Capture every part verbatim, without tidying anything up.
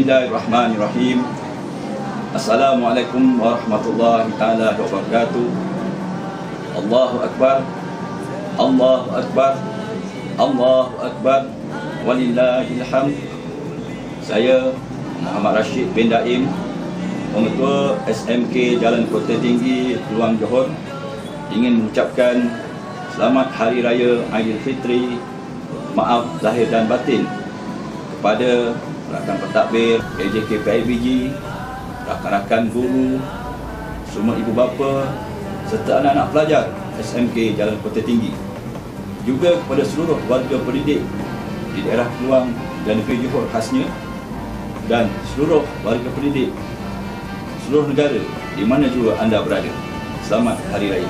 Bismillahirrahmanirrahim. Assalamualaikum warahmatullahi taala wabarakatuh. Allahu Akbar, Allahu Akbar, Allahu Akbar, walillahil hamd. Saya Muhammad Rashid bin Daim, Pengetua S M K Jalan Kota Tinggi, Peluang Johor, ingin mengucapkan selamat Hari Raya Aidilfitri, maaf zahir dan batin kepada rakan pentadbir K J K P I B G, rakan-rakan guru, semua ibu bapa serta anak-anak pelajar S M K Jalan Kota Tinggi, juga kepada seluruh warga pendidik di daerah Peluang dan negeri Johor khasnya, dan seluruh warga pendidik seluruh negara di mana juga anda berada. Selamat Hari Raya.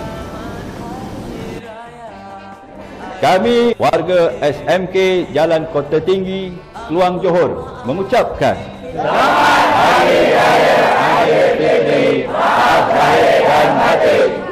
Kami warga S M K Jalan Kota Tinggi, Peluang Johor mengucapkan Selamat Hari Raya Aidilfitri, maaf zahir dan batin.